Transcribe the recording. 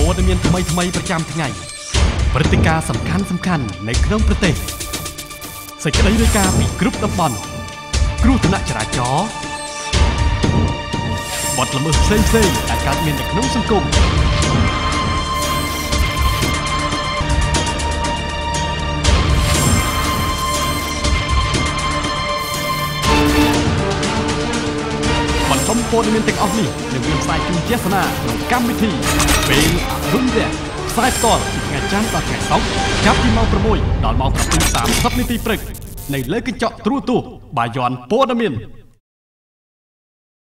ព័ត៌មានថ្មីប្រចាំថ្ងៃព្រឹត្តិការណ៍សំខាន់នៅក្នុងប្រទេសសេចក្តីរាយការណ៍ពីគ្រប់តំបន់គ្រោះថ្នាក់ចរាចរណ៍បទល្មើសផ្សេងដែលកើតមាននៅក្នុងសង្គមបន្ថែមព័ត៌មានទាំងអស់នេះនឹងមានផ្សាយជូនទស្សនាក្នុងកម្មវិធីពេលអរុណរះផ្សាយផ្ទាល់ពីថ្ងៃច័ន្ទដល់ថ្ងៃសុក្រចាប់ពីម៉ោង 6 ដល់ម៉ោង 7:30 នាទីព្រឹកនៅលើកញ្ចក់ទូរទស្សន៍បាយ័នព័ត៌មាន